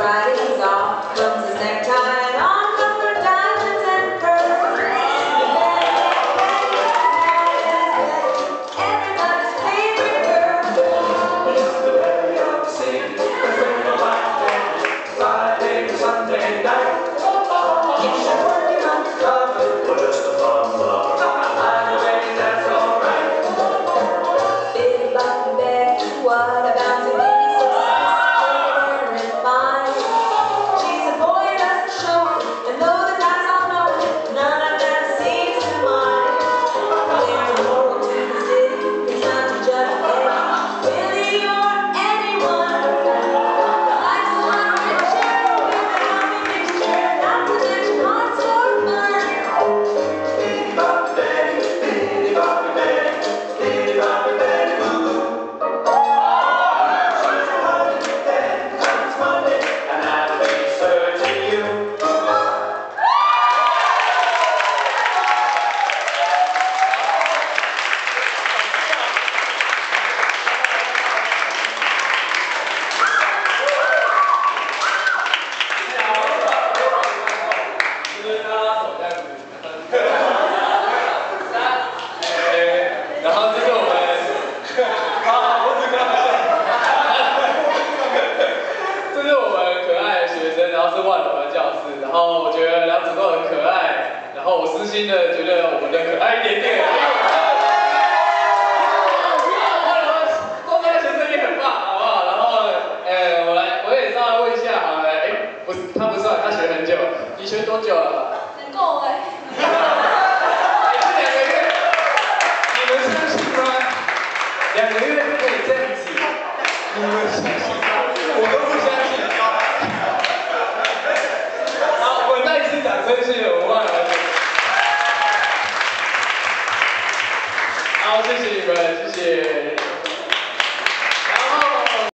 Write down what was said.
Friday's off, comes his necktie on, covered diamonds and pearls. Everybody's favorite girl. It's the day of the city, the thing of life day, Friday to Sunday night. If you're working undercover, or just a fun lover, either way, that's alright. Big Bucky Becky, what about the baby so clear and fine? She's a boy who doesn't show it, and though the guys all know it, none of them seems to mind. There's a moral to the city, it's not to judge Billy or anyone. Life's a lot richer with a happy mixture, not to mention hearts or fun. Bitty boppy Betty, bitty boppy Betty, bitty boppy Betty boo. She's a honey Betty, it's Monday, and I'll be searching you. 然后这是我们，这是我们可爱的学生，然后是万隆的教室，然后我觉得两组都很可爱，然后我私心的觉得我们的可爱一点点。万隆的学生也很棒，好不好？然后，我也稍微问一下，好了，不是，他不算，他学很久，你学多久了？ 能够哎。 你们相信吗？2个月就可以这样子，你们相信吗？我都不相信。好，我们再一次掌声，谢谢我们万老师。好，谢谢你们，谢谢。